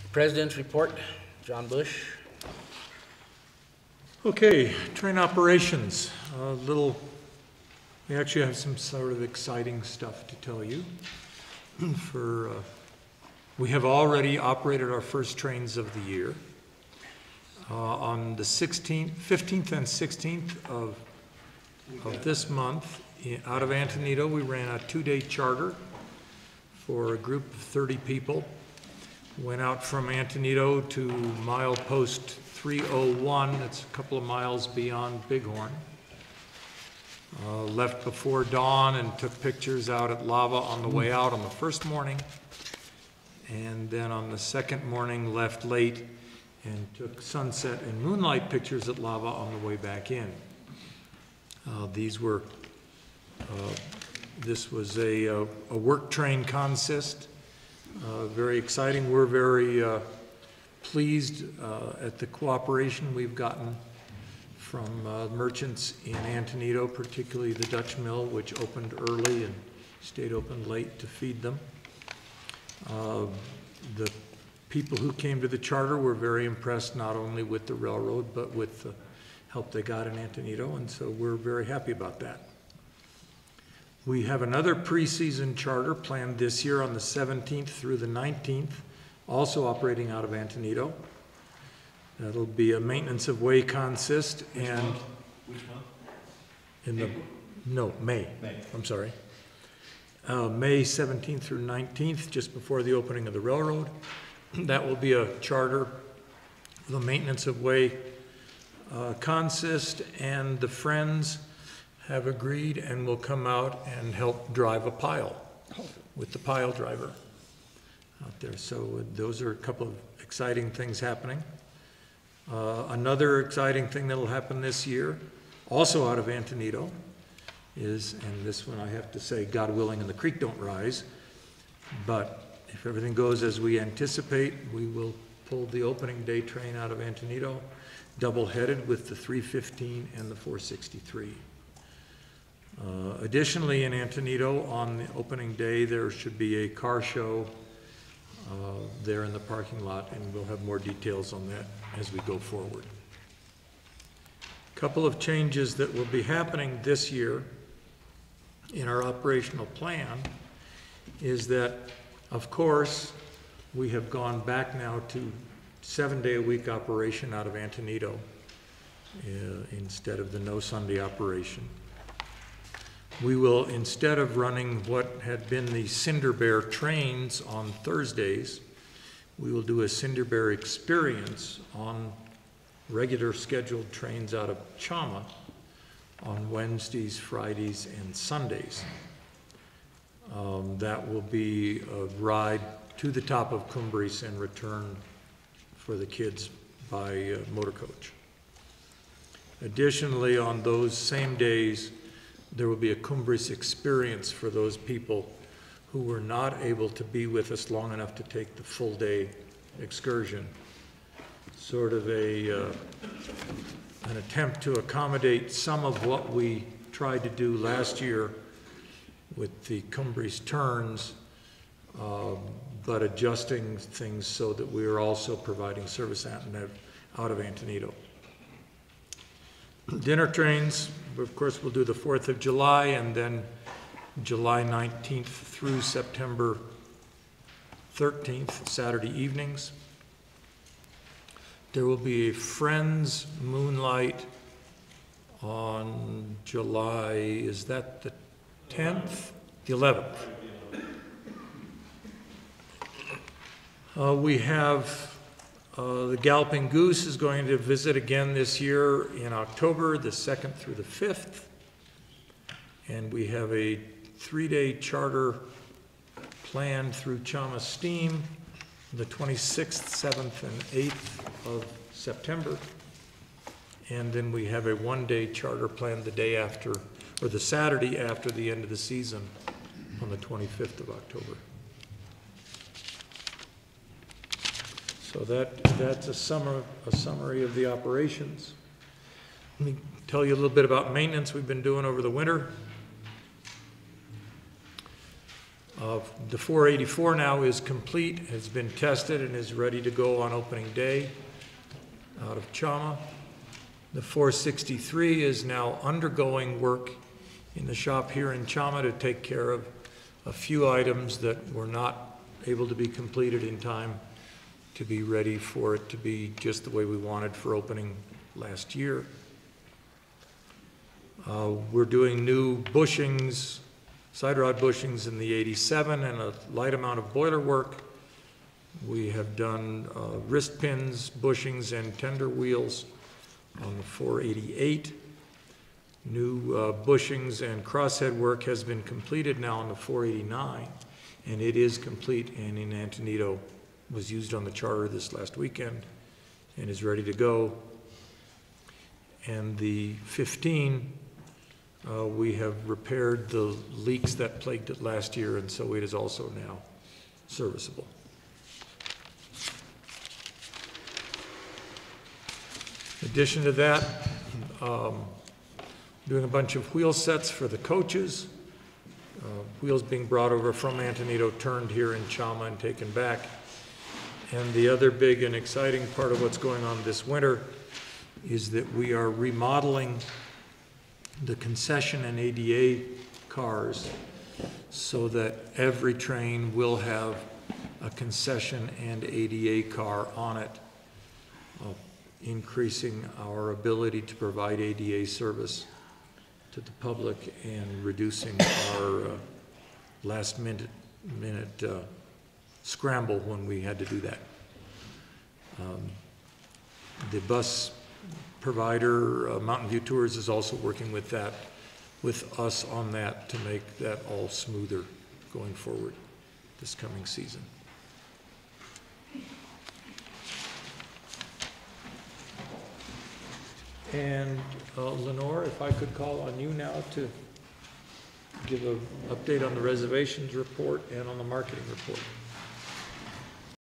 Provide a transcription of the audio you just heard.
President's report, John Bush. Okay, train operations. We actually have some sort of exciting stuff to tell you. We have already operated our first trains of the year. On the 15th and 16th of this month, out of Antonito, we ran a 2-day charter for a group of 30 people. Went out from Antonito to milepost 301, that's a couple of miles beyond Bighorn. Left before dawn and took pictures out at Lava on the way out on the first morning. And then on the second morning left late and took sunset and moonlight pictures at Lava on the way back in. This was a work train consist. Very exciting. We're very pleased at the cooperation we've gotten from merchants in Antonito, particularly the Dutch Mill, which opened early and stayed open late to feed them. The people who came to the charter were very impressed not only with the railroad, but with the help they got in Antonito, and so we're very happy about that. We have another preseason charter planned this year on the 17th through the 19th, also operating out of Antonito. That'll be a maintenance of way consist and Which month? in the May. I'm sorry. May 17th through 19th, just before the opening of the railroad. That will be a charter, the maintenance of way consist, and the Friends have agreed and will come out and help drive a pile with the pile driver out there. So those are a couple of exciting things happening. Another exciting thing that will happen this year, also out of Antonito, is, and this one I have to say, God willing and the creek don't rise, but if everything goes as we anticipate, we will pull the opening day train out of Antonito, double-headed with the 315 and the 463. Additionally, in Antonito, on the opening day, there should be a car show there in the parking lot, and we'll have more details on that as we go forward. A couple of changes that will be happening this year in our operational plan is that, of course, we have gone back now to 7-day-a-week operation out of Antonito instead of the no Sunday operation. We will, instead of running what had been the Cinder Bear trains on Thursdays, we will do a Cinder Bear experience on regular scheduled trains out of Chama on Wednesdays, Fridays, and Sundays. That will be a ride to the top of Cumbres and return for the kids by motor coach. Additionally, on those same days, there will be a Cumbres experience for those people who were not able to be with us long enough to take the full day excursion. Sort of an attempt to accommodate some of what we tried to do last year with the Cumbres turns, but adjusting things so that we are also providing service out of Antonito. Dinner trains, of course, we'll do the 4th of July and then July 19th through September 13th, Saturday evenings. There will be a Friends Moonlight on July, is that the 10th? The 11th. We have the Galloping Goose is going to visit again this year in October, the 2nd through the 5th. And we have a 3-day charter planned through Chama Steam, the 26th, 7th, and 8th of September. And then we have a 1-day charter planned the day after, or the Saturday after the end of the season on the 25th of October. So that's a summary of the operations. Let me tell you a little bit about maintenance we've been doing over the winter. The 484 now is complete, has been tested, and is ready to go on opening day out of Chama. The 463 is now undergoing work in the shop here in Chama to take care of a few items that were not able to be completed in time to be ready for it to be just the way we wanted for opening last year. We're doing new bushings, side rod bushings in the 87 and a light amount of boiler work. We have done wrist pins, bushings, and tender wheels on the 488. New bushings and crosshead work has been completed now on the 489, and it is complete and in Antonito. Was used on the charter this last weekend and is ready to go. And the 15, we have repaired the leaks that plagued it last year, and so it is also now serviceable. In addition to that, doing a bunch of wheel sets for the coaches. Wheels being brought over from Antonito, turned here in Chama and taken back. And the other big and exciting part of what's going on this winter is that we are remodeling the concession and ADA cars so that every train will have a concession and ADA car on it, increasing our ability to provide ADA service to the public and reducing our last minute scramble when we had to do that. The bus provider, Mountain View Tours, is also working with us on that to make that all smoother going forward this coming season. And Lenore, if I could call on you now to give an update on the reservations report and on the marketing report.